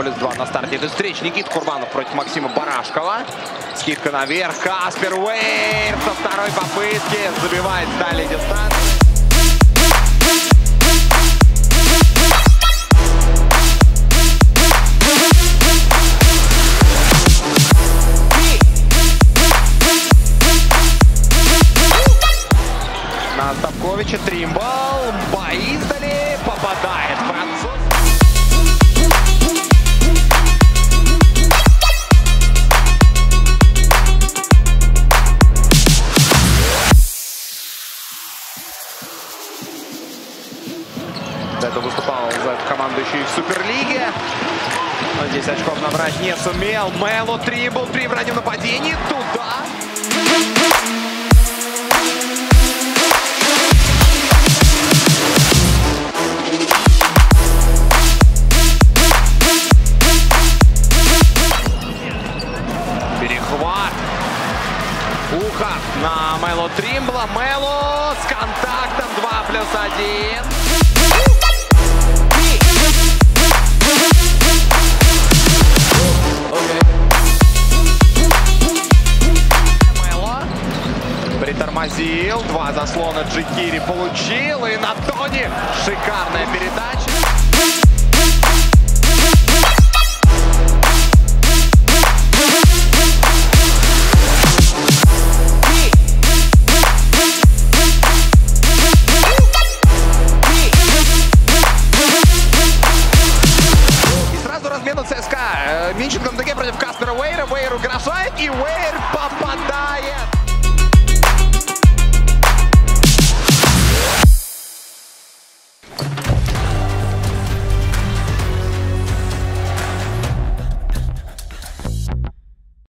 +2 на старте этой встречи. Никита Курбанов против Максима Барашкова. Скидка наверх. Каспер Уэйр со второй попытки забивает с дальней дистанции. На Ставковича тримбл. Поиздали. Попадает француз. До этого выступал за эту команду еще и в Суперлиге. Но здесь очков набрать не сумел. Мело тримбл при раннем нападении. Туда. Перехват. Ухо на Мело тримбла. Мело с контактом 2+1. Притормозил. 2 заслона Джикири получил. И на Тони шикарная передача.